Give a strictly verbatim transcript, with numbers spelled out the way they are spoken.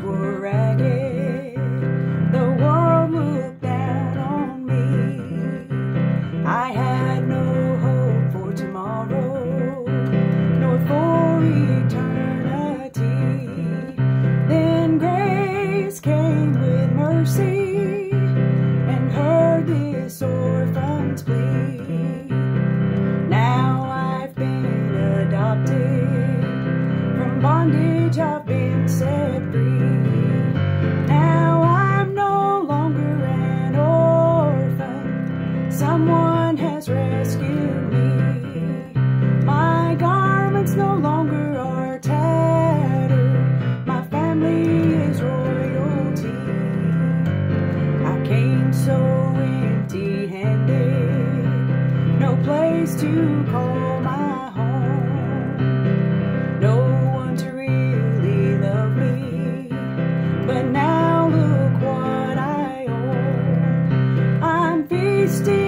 were ragged, the world looked down on me. I had no hope for tomorrow, nor for eternity. Then grace came with mercy and heard this orphan's plea. Now I've been adopted, from bondage I've been set free. Now I'm no longer an orphan, someone has rescued me. My garments no longer are tattered, my family is royalty. I came so empty-handed, no place to call my home, no one to really love me, but now look what I own. I'm feasting